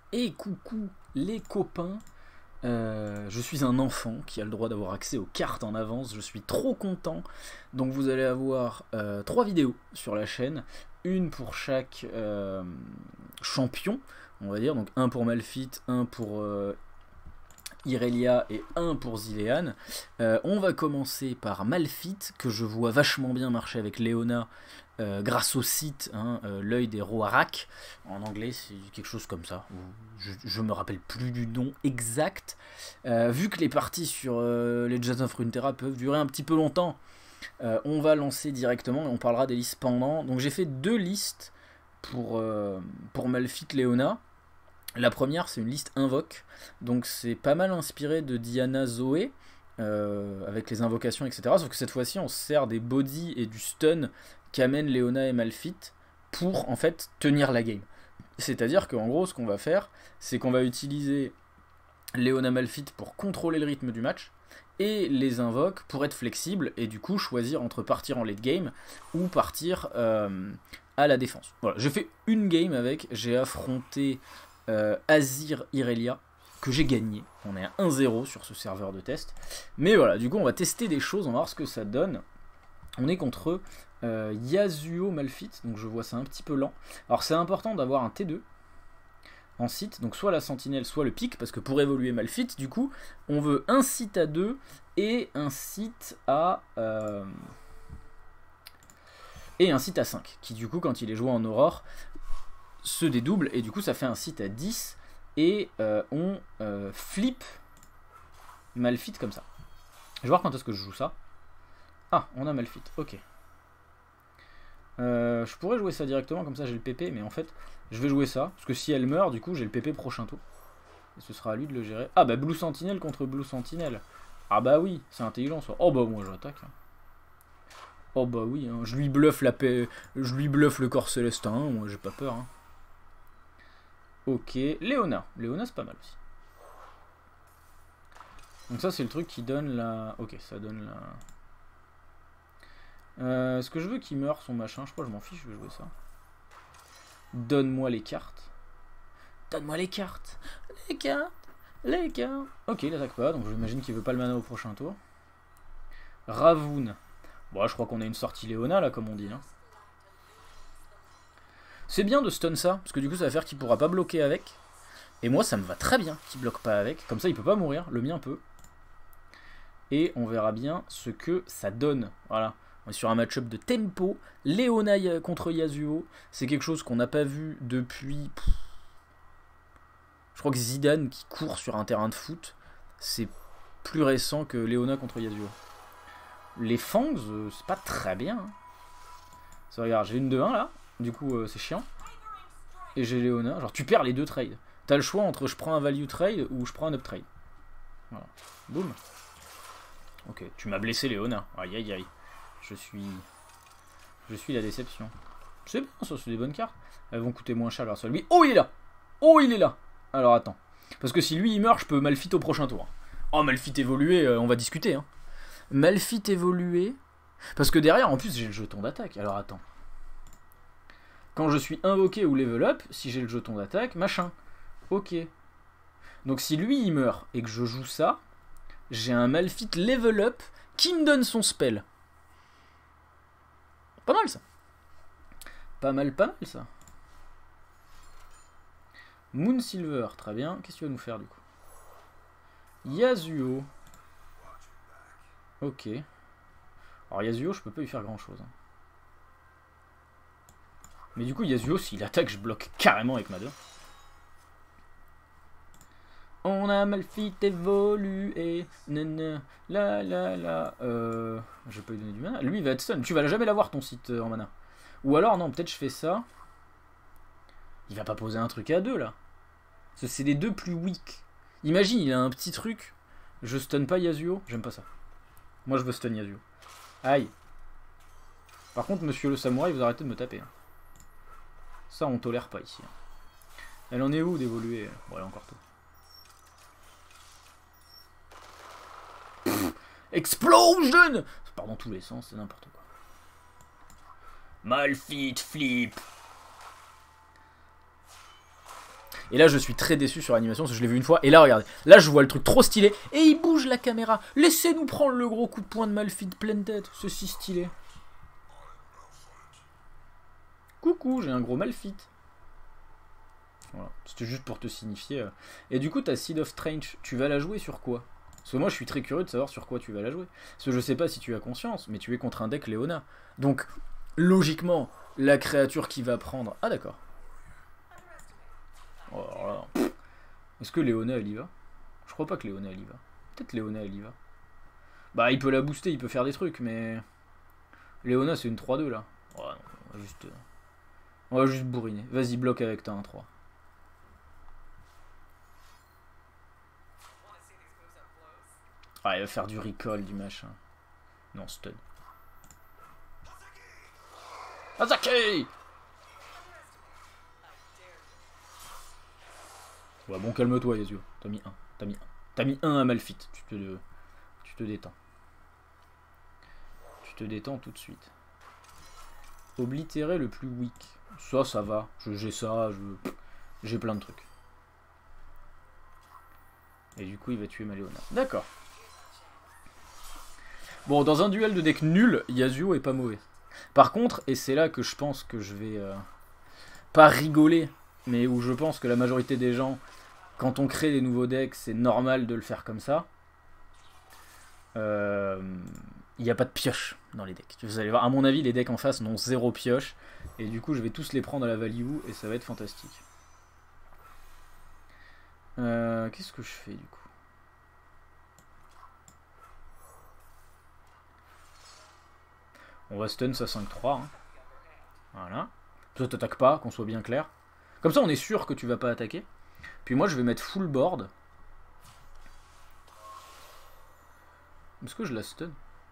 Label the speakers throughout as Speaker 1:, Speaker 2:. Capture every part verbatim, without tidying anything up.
Speaker 1: Et coucou les copains, euh, je suis un enfant qui a le droit d'avoir accès aux cartes en avance, je suis trop content. Donc vous allez avoir euh, trois vidéos sur la chaîne, une pour chaque euh, champion, on va dire, donc un pour Malphite, un pour euh, Irelia et un pour Zilean. Euh, on va commencer par Malphite, que je vois vachement bien marcher avec Leona, euh, grâce au site, hein, euh, l'œil des Roarak. En anglais, c'est quelque chose comme ça. Je, je me rappelle plus du nom exact. Euh, vu que les parties sur euh, Legends of Runeterra peuvent durer un petit peu longtemps, euh, on va lancer directement et on parlera des listes pendant. Donc j'ai fait deux listes pour, euh, pour Malphite Leona. La première, c'est une liste invoque, donc c'est pas mal inspiré de Diana Zoé, euh, avec les invocations, et cetera. Sauf que cette fois-ci, on se sert des body et du stun qu'amènent Leona et Malphite pour en fait tenir la game. C'est-à-dire qu'en gros, ce qu'on va faire, c'est qu'on va utiliser Leona Malphite pour contrôler le rythme du match, et les invoques pour être flexibles, et du coup choisir entre partir en late game ou partir euh, à la défense. Voilà, j'ai fait une game avec, j'ai affronté Euh, Azir Irelia, que j'ai gagné. On est à un zéro sur ce serveur de test. Mais voilà, du coup, on va tester des choses, on va voir ce que ça donne. On est contre euh, Yasuo Malphite, donc je vois ça un petit peu lent. Alors, c'est important d'avoir un T deux en site, donc soit la sentinelle, soit le pic, parce que pour évoluer Malphite, du coup, on veut un site à deux et un site à... Euh, et un site à cinq, qui du coup, quand il est joué en aurore, se dédouble, et du coup ça fait un site à dix, et euh, on euh, flip Malphite comme ça. Je vais voir quand est-ce que je joue ça. Ah, on a Malphite, ok. Euh, je pourrais jouer ça directement, comme ça j'ai le P P, mais en fait, je vais jouer ça, parce que si elle meurt, du coup j'ai le P P prochain tour. Et ce sera à lui de le gérer. Ah bah Blue Sentinelle contre Blue Sentinelle. Ah bah oui, c'est intelligent ça. Oh bah moi j'attaque. Oh bah oui, hein. je lui bluffe la paix, je lui bluffe le corps célestin, hein. Moi j'ai pas peur. Hein. Ok, Leona. Leona c'est pas mal aussi. Donc ça c'est le truc qui donne la... Ok, ça donne la... Euh, Est-ce que je veux qu'il meure son machin? Je crois que je m'en fiche, je vais jouer ça. Donne-moi les cartes. Donne-moi les cartes. Les cartes. Les cartes. Ok, il attaque pas, donc j'imagine qu'il veut pas le mana au prochain tour. Ravoun. Bon, je crois qu'on a une sortie Leona là, comme on dit. Hein. C'est bien de stun ça, parce que du coup ça va faire qu'il pourra pas bloquer avec. Et moi ça me va très bien qu'il bloque pas avec, comme ça il peut pas mourir, le mien peut. Et on verra bien ce que ça donne. Voilà, on est sur un match-up de tempo. Leona contre Yasuo, c'est quelque chose qu'on n'a pas vu depuis... Pff, je crois que Zidane qui court sur un terrain de foot, c'est plus récent que Leona contre Yasuo. Les Fangs, euh, c'est pas très bien. Hein. Ça, regarde, j'ai une de un là. Du coup, euh, c'est chiant. Et j'ai Leona. Genre, tu perds les deux trades. T'as le choix entre je prends un value trade ou je prends un up trade. Voilà. Boum. Ok, tu m'as blessé, Leona. Aïe, aïe, aïe. Je suis... Je suis la déception. C'est bon, ça, c'est des bonnes cartes. Elles vont coûter moins cher grâce à lui. Oh, il est là. Oh, il est là. Alors, attends. Parce que si lui, il meurt, je peux Malphite au prochain tour. Oh, Malphite évolué, euh, on va discuter. Hein. Malphite évolué. Parce que derrière, en plus, j'ai le jeton d'attaque. Alors, attends. Quand je suis invoqué ou level up, si j'ai le jeton d'attaque, machin. Ok. Donc si lui il meurt et que je joue ça, j'ai un Malphite level up qui me donne son spell. Pas mal ça. Pas mal, pas mal ça. Moon Silver, très bien. Qu'est-ce que tu vas nous faire du coup? Yasuo. Ok. Alors Yasuo, je peux pas lui faire grand chose. Hein. Mais du coup, Yasuo, s'il attaque, je bloque carrément avec ma deux. On a Malphite évolué. Nana, la la la. Euh, je vais pas lui donner du mana. Lui, il va être stun. Tu vas jamais l'avoir ton site euh, en mana. Ou alors, non, peut-être je fais ça. Il va pas poser un truc à deux là. Parce que c'est les deux plus weak. Imagine, il a un petit truc. Je stun pas Yasuo. J'aime pas ça. Moi, je veux stun Yasuo. Aïe. Par contre, monsieur le samouraï, vous arrêtez de me taper. Hein. Ça, on tolère pas ici. Hein. Elle en est où d'évoluer? Bon, elle est encore tôt. Explosion! Ça part dans tous les sens, c'est n'importe quoi. Malphite flip. Et là je suis très déçu sur l'animation parce que je l'ai vu une fois. Et là regardez, là je vois le truc trop stylé. Et il bouge la caméra. Laissez-nous prendre le gros coup de poing de Malphite pleine tête. C'est si stylé. Coucou, j'ai un gros Malphite. Voilà, c'était juste pour te signifier. Et du coup ta Seed of Strange, tu vas la jouer sur quoi? Parce que moi je suis très curieux de savoir sur quoi tu vas la jouer. Parce que je sais pas si tu as conscience, mais tu es contre un deck Léona. Donc logiquement, la créature qui va prendre... Ah d'accord. Oh, est-ce que Léona elle y va? Je crois pas que Léona elle y va. Peut-être Léona elle y va. Bah il peut la booster, il peut faire des trucs, mais... Léona c'est une trois deux là. Oh, non, on va juste... On va juste bourriner. Vas-y, bloque avec ta un trois. Ah, il va faire du recall, du machin. Non, stun. Azaki! Ouais, bon, calme-toi, Yasuo. T'as mis un. T'as mis un. T'as mis un à Malphite. Tu te, tu te détends. Tu te détends tout de suite. Oblitérer le plus weak. Ça, ça va. J'ai ça, je... j'ai plein de trucs. Et du coup, il va tuer Maléona. D'accord. Bon, dans un duel de deck nul, Yasuo est pas mauvais. Par contre, et c'est là que je pense que je vais... Euh, pas rigoler, mais où je pense que la majorité des gens, quand on crée des nouveaux decks, c'est normal de le faire comme ça. Euh... Il n'y a pas de pioche dans les decks. Vous allez voir, à mon avis, les decks en face n'ont zéro pioche. Et du coup, je vais tous les prendre à la value et ça va être fantastique. Euh, Qu'est-ce que je fais du coup? On va stun ça cinq trois. Hein. Voilà. Toi, t'attaques pas, qu'on soit bien clair. Comme ça, on est sûr que tu vas pas attaquer. Puis moi, je vais mettre full board. Est-ce que je la stun?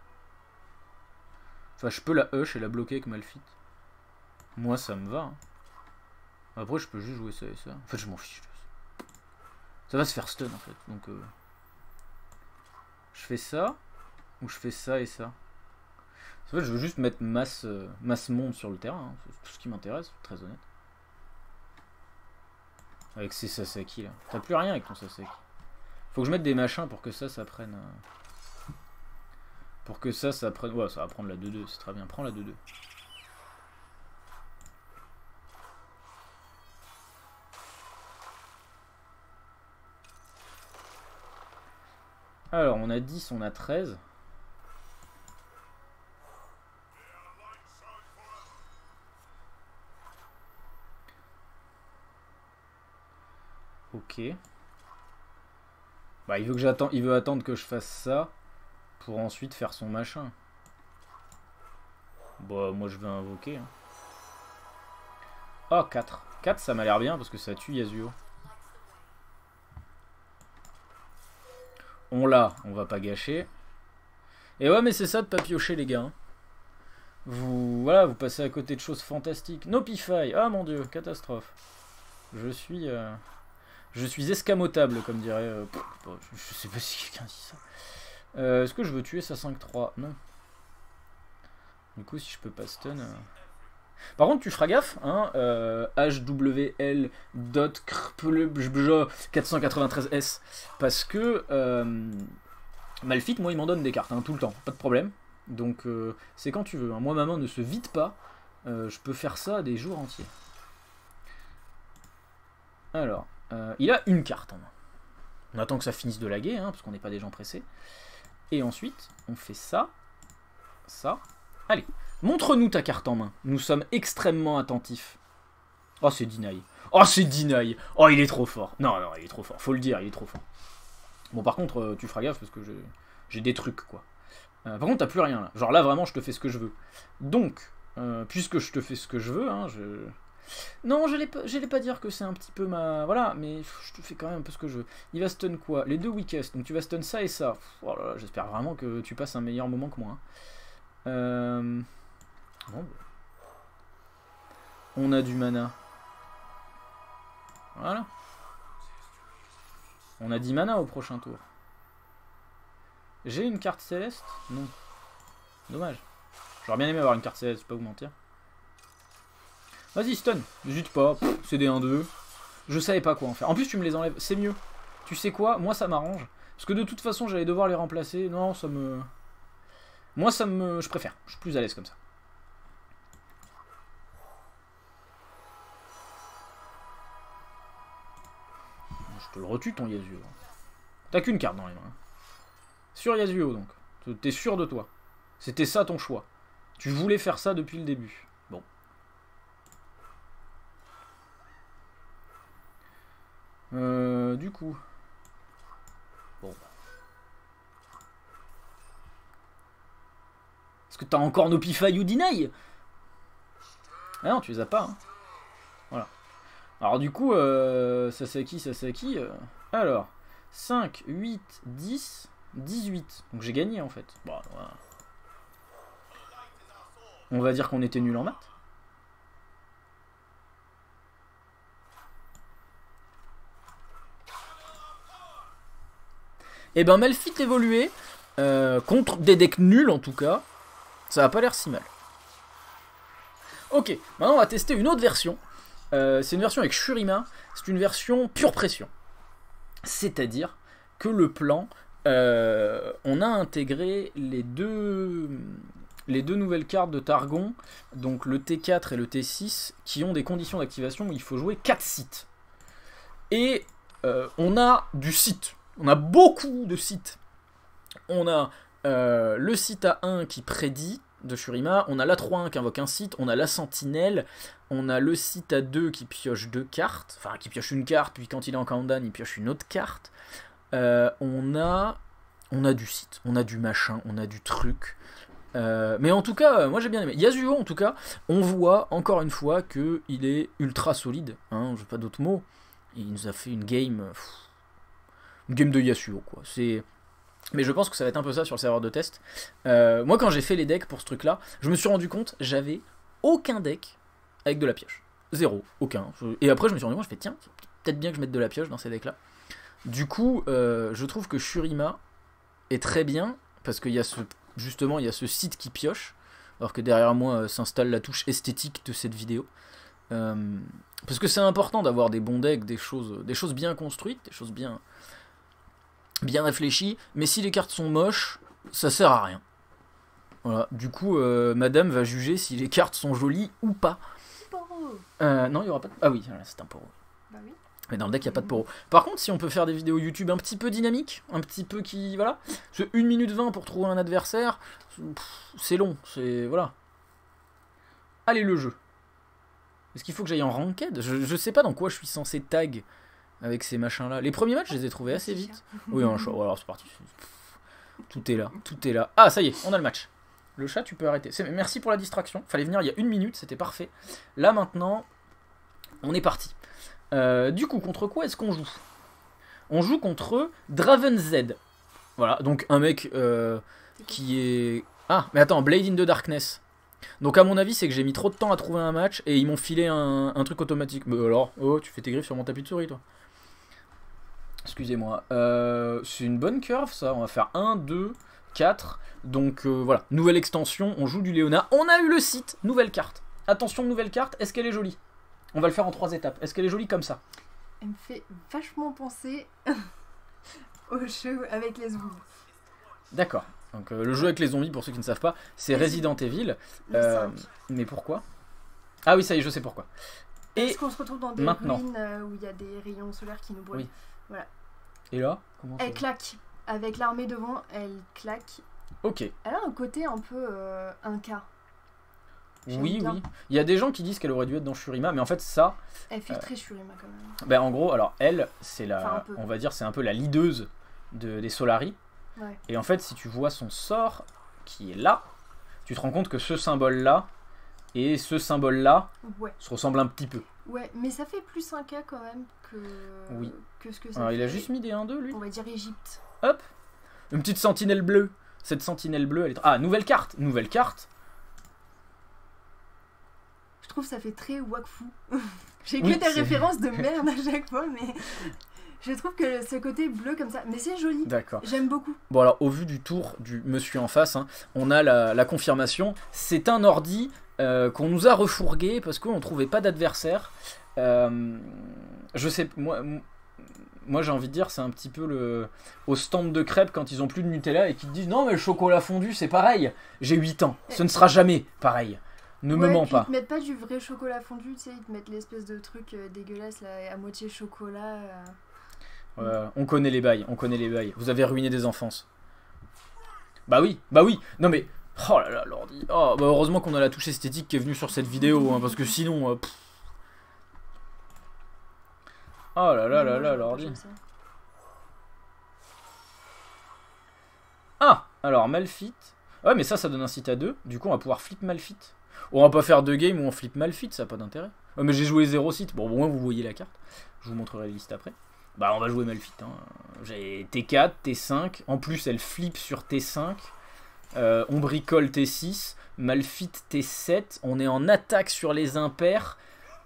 Speaker 1: Enfin, je peux la hush et la bloquer avec Malphite. Moi, ça me va. Hein. Après, je peux juste jouer ça et ça. En fait, je m'en fiche. Ça va se faire stun, en fait. Donc, euh... je fais ça. Ou je fais ça et ça. En fait, je veux juste mettre masse, euh, masse monde sur le terrain. Hein. C'est tout ce qui m'intéresse, très honnête. Avec ces Sasaki, là. T'as plus rien avec ton Sasaki. Faut que je mette des machins pour que ça, ça prenne... Euh... Pour que ça, ça prenne... Ouais, ça va prendre la deux deux, c'est très bien. Prends la deux deux. Alors, on a dix, on a treize. Ok. Bah, il veut que j'attende, il veut attendre que je fasse ça pour ensuite faire son machin. Bah, moi je vais invoquer. Hein. Oh, quatre. quatre, ça m'a l'air bien parce que ça tue Yasuo. On l'a, on va pas gâcher. Et ouais, mais c'est ça de pas piocher, les gars. Hein. Vous, voilà, vous passez à côté de choses fantastiques. Nopify, ah mon dieu, catastrophe. Je suis... Euh... Je suis escamotable, comme dirait... Euh, pff, je sais pas si quelqu'un dit ça. Euh, Est-ce que je veux tuer sa cinq trois? Non. Du coup, si je peux pas stun... Euh... Par contre, tu feras gaffe, hein, euh, H W L quatre cent quatre-vingt-treize S, parce que euh, Malphite, moi, il m'en donne des cartes, hein, tout le temps, pas de problème. Donc, euh, c'est quand tu veux. Hein. Moi, ma main ne se vide pas, euh, je peux faire ça des jours entiers. Alors... Euh, il a une carte en main. On attend que ça finisse de laguer, hein, parce qu'on n'est pas des gens pressés. Et ensuite, on fait ça, ça. Allez, montre-nous ta carte en main. Nous sommes extrêmement attentifs. Oh, c'est Deny. Oh, c'est Deny. Oh, il est trop fort. Non, non, il est trop fort. Faut le dire, il est trop fort. Bon, par contre, euh, tu feras gaffe, parce que j'ai des trucs, quoi. Euh, par contre, t'as plus rien, là. Genre là, vraiment, je te fais ce que je veux. Donc, euh, puisque je te fais ce que je veux, hein, je... Non, je n'allais pas dire que c'est un petit peu ma... Voilà, mais je te fais quand même un peu ce que je veux. Il va stun quoi? Les deux weakest. Donc tu vas stun ça et ça. Oh là là, j'espère vraiment que tu passes un meilleur moment que moi. Hein. Euh... Bon, bah. On a du mana. Voilà. On a dix mana au prochain tour. J'ai une carte céleste? Non. Dommage. J'aurais bien aimé avoir une carte céleste, je vais pas vous mentir. Vas-y, stun. N'hésite pas. C'est des un deux. Je savais pas quoi en faire. En plus, tu me les enlèves. C'est mieux. Tu sais quoi? Moi, ça m'arrange. Parce que de toute façon, j'allais devoir les remplacer. Non, ça me... Moi, ça me... Je préfère. Je suis plus à l'aise comme ça. Je te le retue, ton Yasuo. T'as qu'une carte dans les mains. Sur Yasuo, donc. T'es sûr de toi. C'était ça ton choix. Tu voulais faire ça depuis le début. Bon. Euh, du coup... Bon. Est-ce que t'as encore nos Pify ou Deny? Ah non, tu les as pas. Hein. Voilà. Alors du coup, euh, Sasaki, Sasaki... Euh, alors, cinq, huit, dix, dix-huit. Donc j'ai gagné en fait. Bon, voilà. On va dire qu'on était nul en maths. Et ben Melfit évolué euh, contre des decks nuls en tout cas. Ça a pas l'air si mal. Ok, maintenant on va tester une autre version. Euh, c'est une version avec Shurima. C'est une version pure pression. C'est-à-dire que le plan, euh, on a intégré les deux, les deux nouvelles cartes de Targon, donc le T quatre et le T six, qui ont des conditions d'activation où il faut jouer quatre sites. Et euh, on a du site. On a beaucoup de sites. On a euh, le site A un qui prédit de Shurima, on a l'A trois un qui invoque un site, on a la Sentinelle, on a le site A deux qui pioche deux cartes, enfin qui pioche une carte, puis quand il est en countdown, il pioche une autre carte. Euh, on a on a du site, on a du machin, on a du truc. Euh, mais en tout cas, moi j'ai bien aimé. Yasuo, en tout cas, on voit encore une fois qu'il est ultra solide, hein, j'ai pas d'autres mots. Il nous a fait une game... Pff, une game de Yasuo, quoi. C'est... Mais je pense que ça va être un peu ça sur le serveur de test. Euh, moi, quand j'ai fait les decks pour ce truc-là, je me suis rendu compte, j'avais aucun deck avec de la pioche. Zéro, aucun. Et après, je me suis rendu compte, je fais, tiens, peut-être bien que je mette de la pioche dans ces decks-là. Du coup, euh, je trouve que Shurima est très bien, parce qu'il y a ce... Justement, il y a ce site qui pioche, alors que derrière moi euh, s'installe la touche esthétique de cette vidéo. Euh, parce que c'est important d'avoir des bons decks, des choses, des choses bien construites, des choses bien... bien réfléchi, mais si les cartes sont moches, ça sert à rien. Voilà, du coup, euh, madame va juger si les cartes sont jolies ou pas. Euh, non, il y aura pas de... Ah oui, c'est un poro.
Speaker 2: Bah oui.
Speaker 1: Mais dans le deck, il n'y a pas de poro. Par contre, si on peut faire des vidéos YouTube un petit peu dynamiques, un petit peu qui... Voilà, c'est une minute vingt pour trouver un adversaire, c'est long, c'est... Voilà. Allez, le jeu. Est-ce qu'il faut que j'aille en ranked? je, je sais pas dans quoi je suis censé tag avec ces machins là. Les premiers matchs je les ai trouvés assez vite. Oui un chat, alors c'est parti. Tout est là, tout est là. Ah ça y est, on a le match. Le chat tu peux arrêter. Merci pour la distraction. Fallait venir il y a une minute, c'était parfait. Là maintenant, on est parti. Euh, du coup, contre quoi est-ce qu'on joue? On joue contre Draven Z. Voilà, donc un mec euh, qui est... Ah, mais attends, Blade in the Darkness. Donc à mon avis c'est que j'ai mis trop de temps à trouver un match et ils m'ont filé un, un truc automatique. Mais alors, oh tu fais tes griffes sur mon tapis de souris toi. Excusez-moi. Euh, c'est une bonne curve ça, on va faire un, deux, quatre. Donc euh, voilà, nouvelle extension, on joue du Léona. On a eu le site, nouvelle carte. Attention, nouvelle carte, est-ce qu'elle est jolie? On va le faire en trois étapes. Est-ce qu'elle est jolie comme ça?
Speaker 2: Elle me fait vachement penser au jeu avec les zombies.
Speaker 1: D'accord. Donc euh, le jeu avec les zombies, pour ceux qui ne savent pas, c'est Resident Evil. Euh, mais pourquoi? Ah oui, ça y est, je sais pourquoi.
Speaker 2: Et parce qu'on se retrouve dans des
Speaker 1: maintenant.
Speaker 2: ruines euh, où il y a des rayons solaires qui nous brûlent. Oui. Voilà.
Speaker 1: Et là comment
Speaker 2: elle claque. Avec l'armée devant, elle claque.
Speaker 1: Ok.
Speaker 2: Elle a un côté un peu euh, Inca.
Speaker 1: Oui, bien. oui. Il y a des gens qui disent qu'elle aurait dû être dans Shurima, mais en fait ça...
Speaker 2: Elle fait euh, très Shurima quand même.
Speaker 1: Ben en gros, alors elle, c'est la...
Speaker 2: Enfin,
Speaker 1: on va dire, c'est un peu la leaduse de, des Solari.
Speaker 2: Ouais.
Speaker 1: Et en fait, si tu vois son sort qui est là, tu te rends compte que ce symbole-là et ce symbole-là
Speaker 2: ouais.
Speaker 1: se ressemblent un petit peu.
Speaker 2: Ouais, mais ça fait plus un cas quand même que,
Speaker 1: oui.
Speaker 2: que ce que ça
Speaker 1: Alors,
Speaker 2: fait.
Speaker 1: Il a juste mis des un deux, lui.
Speaker 2: On va dire Égypte.
Speaker 1: Hop, une petite sentinelle bleue. Cette sentinelle bleue, elle est... Ah, nouvelle carte, nouvelle carte.
Speaker 2: Je trouve que ça fait très Wakfu. J'ai
Speaker 1: oui,
Speaker 2: que des références de merde à chaque fois, mais... Je trouve que ce côté bleu comme ça, mais c'est joli.
Speaker 1: D'accord.
Speaker 2: J'aime beaucoup.
Speaker 1: Bon alors au vu du tour du monsieur en face, hein, on a la, la confirmation. C'est un ordi euh, qu'on nous a refourgué parce qu'on ne trouvait pas d'adversaire. Euh, Je sais, moi, moi j'ai envie de dire, c'est un petit peu le au stand de crêpes quand ils ont plus de Nutella et qu'ils te disent non mais le chocolat fondu c'est pareil. J'ai huit ans, ce ne sera jamais pareil. Ne
Speaker 2: ouais,
Speaker 1: me mens
Speaker 2: puis
Speaker 1: pas.
Speaker 2: Ils te mettent pas du vrai chocolat fondu, tu sais, ils te mettent l'espèce de truc euh, dégueulasse là, à moitié chocolat. Euh...
Speaker 1: Ouais, on connaît les bails, on connaît les bails. Vous avez ruiné des enfances. Bah oui, bah oui. Non mais, oh là là, l'ordi. Oh, bah heureusement qu'on a la touche esthétique qui est venue sur cette vidéo, hein, parce que sinon... Euh, oh là là là là, l'ordi. Ah, alors Malphite. Ouais, mais ça, ça donne un site à deux. Du coup, on va pouvoir flip Malphite. On va pas faire deux games où on flip Malphite, ça n'a pas d'intérêt. Ouais, mais j'ai joué zéro site. Bon, au moins, vous voyez la carte. Je vous montrerai la liste après. Bah, on va jouer Malphite. Hein. J'ai T quatre, T cinq. En plus, elle flippe sur T cinq. Euh, on bricole T six. Malphite T sept. On est en attaque sur les impairs.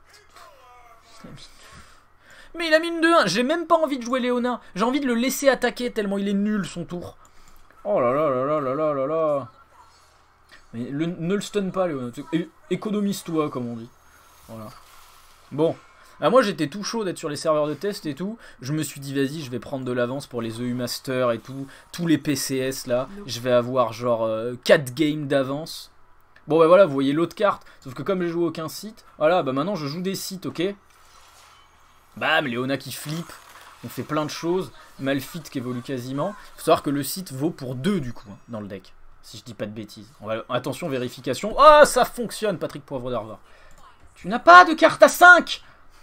Speaker 1: Mais il a mis une deux un. J'ai même pas envie de jouer Léona. J'ai envie de le laisser attaquer tellement il est nul son tour. Oh là là là là là là là là. Mais le, ne le stun pas, Léona. É économise-toi, comme on dit. Voilà. Bon. Ah, moi, j'étais tout chaud d'être sur les serveurs de test et tout. Je me suis dit, vas-y, je vais prendre de l'avance pour les E U Master et tout. Tous les P C S, là. Je vais avoir genre euh, quatre games d'avance. Bon, bah voilà, vous voyez l'autre carte. Sauf que comme j'ai joué aucun site, voilà, bah maintenant, je joue des sites, ok. Bam, Léona qui flippe. On fait plein de choses. Malphite qui évolue quasiment. Faut savoir que le site vaut pour deux, du coup, hein, dans le deck. Si je dis pas de bêtises. On va... Attention, vérification. Ah, oh, ça fonctionne, Patrick Poivre d'Arvor. Tu n'as pas de carte à cinq.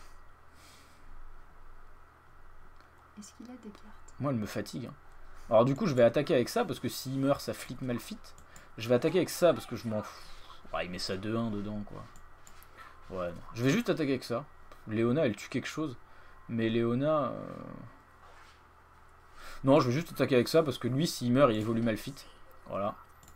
Speaker 2: Est-ce qu'il a des cartes?
Speaker 1: Moi, elle me fatigue. Hein. Alors, du coup, je vais attaquer avec ça, parce que s'il meurt, ça flippe Malphite. Je vais attaquer avec ça, parce que je m'en fous. Ouais, il met ça deux un dedans, quoi. Ouais, non. Je vais juste attaquer avec ça. Léona, elle tue quelque chose. Mais Léona... Euh... Non, je vais juste attaquer avec ça, parce que lui, s'il meurt, il évolue Malphite. Voilà.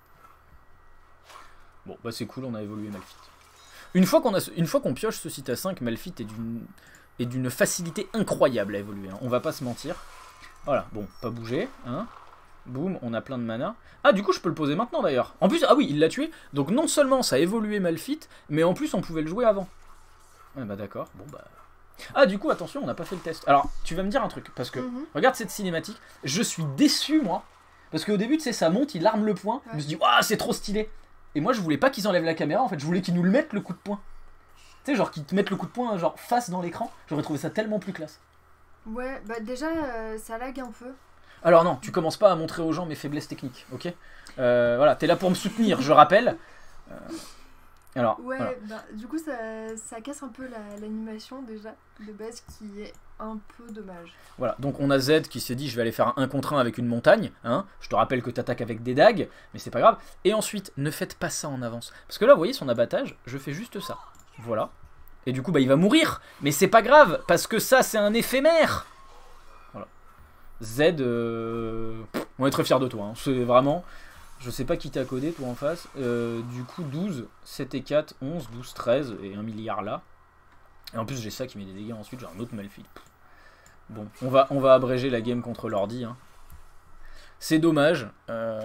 Speaker 1: Bon, bah c'est cool, on a évolué Malphite. Une fois qu'on a, une fois qu'on pioche ce site à cinq, Malphite est d'une... et d'une facilité incroyable à évoluer, hein. On va pas se mentir. Voilà, bon, pas bouger, hein. Boum, on a plein de mana. Ah, du coup, je peux le poser maintenant, d'ailleurs. En plus, ah oui, il l'a tué. Donc, non seulement ça a évolué Malphite, mais en plus, on pouvait le jouer avant. Ouais, bah d'accord, bon, bah... Ah, du coup, attention, on n'a pas fait le test. Alors, tu vas me dire un truc, parce que, mm-hmm. regarde cette cinématique. Je suis déçu, moi. Parce qu'au début, tu sais, ça monte, il arme le poing. Ouais. Je me suis dit, waouh, c'est trop stylé. Et moi, je voulais pas qu'ils enlèvent la caméra, en fait. Je voulais qu'ils nous le mettent, le coup de poing. Tu sais, genre qu'ils te mettent le coup de poing genre face dans l'écran, j'aurais trouvé ça tellement plus classe.
Speaker 2: Ouais, bah déjà, euh, ça lag un peu.
Speaker 1: Alors non, tu commences pas à montrer aux gens mes faiblesses techniques, ok. euh, Voilà, t'es là pour me soutenir, je rappelle. Euh, alors,
Speaker 2: ouais,
Speaker 1: voilà.
Speaker 2: Bah, du coup, ça, ça casse un peu l'animation déjà, de base, qui est un peu dommage.
Speaker 1: Voilà, donc on a Z qui s'est dit, je vais aller faire un contre un avec une montagne. Hein. Je te rappelle que t'attaques avec des dagues, mais c'est pas grave. Et ensuite, ne faites pas ça en avance. Parce que là, vous voyez, son abattage, je fais juste ça. Voilà. Et du coup, bah, il va mourir. Mais c'est pas grave, parce que ça, c'est un éphémère. Voilà. Z, euh... on est très fiers de toi. Hein. C'est vraiment... Je sais pas qui t'a codé, toi, en face. Euh, du coup, douze, sept et quatre, onze, douze, treize, et un milliard là. Et en plus, j'ai ça qui met des dégâts ensuite. J'ai un autre Malphite. Bon, on va, on va abréger la game contre l'ordi. Hein. C'est dommage. Euh...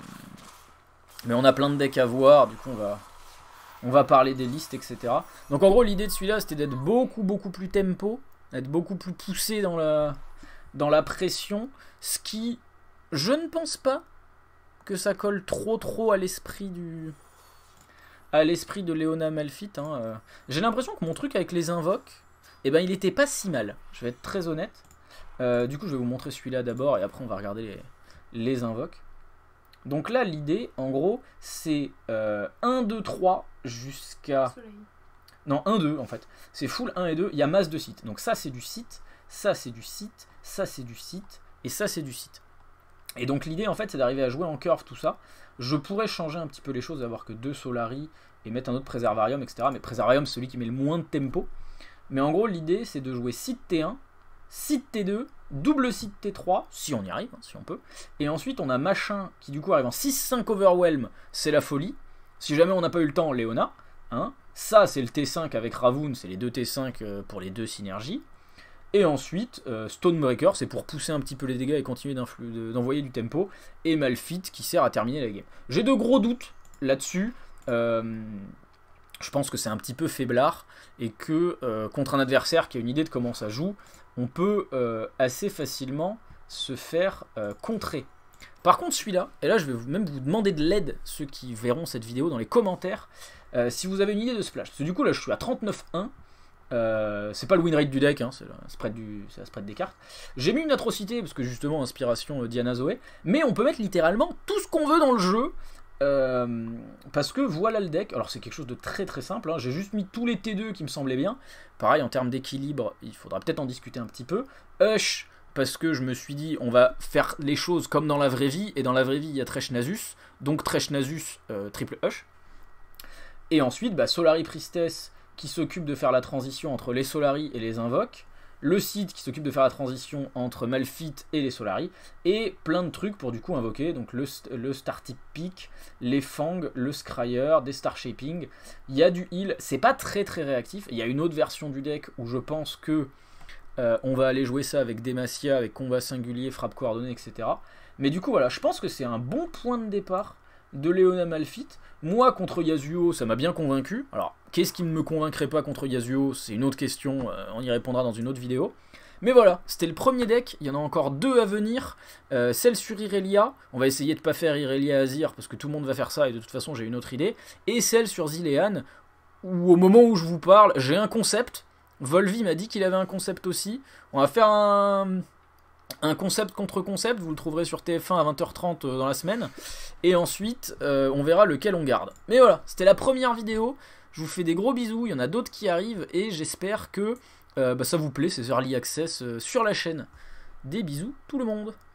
Speaker 1: Mais on a plein de decks à voir. Du coup, on va... On va parler des listes, et cetera. Donc en gros, l'idée de celui-là, c'était d'être beaucoup, beaucoup plus tempo, d'être beaucoup plus poussé dans la, dans la pression, ce qui, je ne pense pas que ça colle trop, trop à l'esprit du, à l'esprit de Léona Malphite. Hein. Euh, J'ai l'impression que mon truc avec les invoques, eh ben, il était pas si mal. Je vais être très honnête. Euh, du coup, je vais vous montrer celui-là d'abord, et après, on va regarder les, les invoques. Donc là, l'idée, en gros, c'est euh, un, deux, trois jusqu'à... Non, un, deux, en fait. C'est full un et deux, il y a masse de sites. Donc ça, c'est du site, ça, c'est du site, ça, c'est du site, et ça, c'est du site. Et donc l'idée, en fait, c'est d'arriver à jouer en curve, tout ça. Je pourrais changer un petit peu les choses, avoir que deux Solari, et mettre un autre Préservarium, et cetera. Mais Préservarium, c'est celui qui met le moins de tempo. Mais en gros, l'idée, c'est de jouer site T un, site T deux, double site T trois, si on y arrive, hein, si on peut. Et ensuite, on a machin qui du coup arrive en six cinq overwhelm, c'est la folie. Si jamais on n'a pas eu le temps, Léona. Hein. Ça, c'est le T cinq avec Ravun, c'est les deux T cinq euh, pour les deux synergies. Et ensuite, euh, Stonebreaker, c'est pour pousser un petit peu les dégâts et continuer d'envoyer du tempo. Et Malphite qui sert à terminer la game. J'ai de gros doutes là-dessus. Euh, je pense que c'est un petit peu faiblard, et que euh, contre un adversaire qui a une idée de comment ça joue, on peut euh, assez facilement se faire euh, contrer. Par contre celui-là, et là je vais vous, même vous demander de l'aide, ceux qui verront cette vidéo, dans les commentaires, euh, si vous avez une idée de splash. Parce que du coup là je suis à trente-neuf un, euh, c'est pas le win rate du deck, hein, c'est la spread, du, la spread des cartes. J'ai mis une atrocité, parce que justement inspiration euh, Diana Zoé, mais on peut mettre littéralement tout ce qu'on veut dans le jeu, euh, parce que voilà le deck. Alors c'est quelque chose de très très simple, hein. J'ai juste mis tous les T deux qui me semblaient bien. Pareil en termes d'équilibre, il faudra peut-être en discuter un petit peu. Hush, parce que je me suis dit, on va faire les choses comme dans la vraie vie, et dans la vraie vie, il y a Thresh Nasus, donc Thresh Nasus, euh, triple Hush. Et ensuite, bah, Solari Priestess, qui s'occupe de faire la transition entre les Solari et les Invoques, le Cid, qui s'occupe de faire la transition entre Malphite et les Solari, et plein de trucs pour du coup invoquer, donc le, le Star Type Peak, les Fang, le Scryer, des Star Shaping, il y a du heal, c'est pas très très réactif, il y a une autre version du deck où je pense que Euh, on va aller jouer ça avec Demacia, avec combat singulier, frappe coordonnée, et cetera. Mais du coup, voilà, je pense que c'est un bon point de départ de Leona Malphite. Moi, contre Yasuo, ça m'a bien convaincu. Alors, qu'est-ce qui ne me convaincrait pas contre Yasuo? C'est une autre question, euh, on y répondra dans une autre vidéo. Mais voilà, c'était le premier deck, il y en a encore deux à venir. Euh, celle sur Irelia, on va essayer de ne pas faire Irelia Azir, parce que tout le monde va faire ça, et de toute façon, j'ai une autre idée. Et celle sur Zilean, où au moment où je vous parle, j'ai un concept. Volvi m'a dit qu'il avait un concept aussi. On va faire un, un concept contre concept. Vous le trouverez sur T F un à vingt heures trente dans la semaine. Et ensuite, euh, on verra lequel on garde. Mais voilà, c'était la première vidéo. Je vous fais des gros bisous. Il y en a d'autres qui arrivent. Et j'espère que euh, bah, ça vous plaît, ces early access euh, sur la chaîne. Des bisous tout le monde.